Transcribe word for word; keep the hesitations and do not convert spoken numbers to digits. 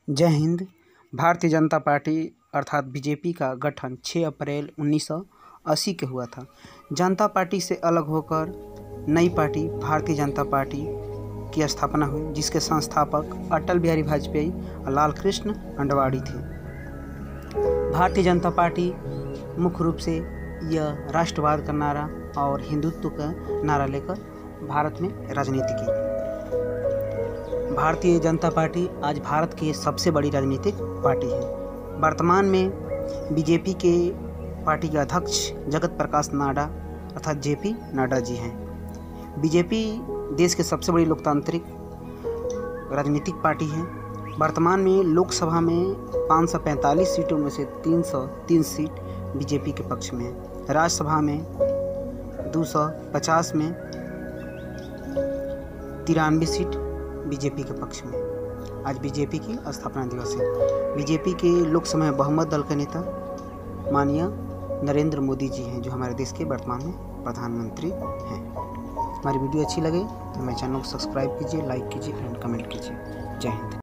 जय हिंद। भारतीय जनता पार्टी अर्थात बीजेपी का गठन छह अप्रैल उन्नीस सौ अस्सी के हुआ था। जनता पार्टी से अलग होकर नई पार्टी भारतीय जनता पार्टी की स्थापना हुई, जिसके संस्थापक अटल बिहारी वाजपेयी और लाल कृष्ण आडवाणी थे। भारतीय जनता पार्टी मुख्य रूप से यह राष्ट्रवाद का नारा और हिंदुत्व का नारा लेकर भारत में राजनीति की। भारतीय जनता पार्टी आज भारत की सबसे बड़ी राजनीतिक पार्टी है। वर्तमान में बीजेपी के पार्टी के अध्यक्ष जगत प्रकाश नड्डा अर्थात जेपी नड्डा जी हैं। बीजेपी देश की सबसे बड़ी लोकतांत्रिक राजनीतिक पार्टी है। वर्तमान में लोकसभा में पाँच सौ पैंतालीस सीटों में से तीन सौ तीन सीट बीजेपी के पक्ष में है। राज्यसभा में दो सौ पचास में तिरानवे सीट बीजेपी के पक्ष में। आज बीजेपी की स्थापना दिवस है। बीजेपी के लोकसभा बहुमत दल के नेता माननीय नरेंद्र मोदी जी हैं, जो हमारे देश के वर्तमान में प्रधानमंत्री हैं। हमारी वीडियो अच्छी लगे तो मेरे चैनल को सब्सक्राइब कीजिए, लाइक कीजिए एंड कमेंट कीजिए। जय हिंद।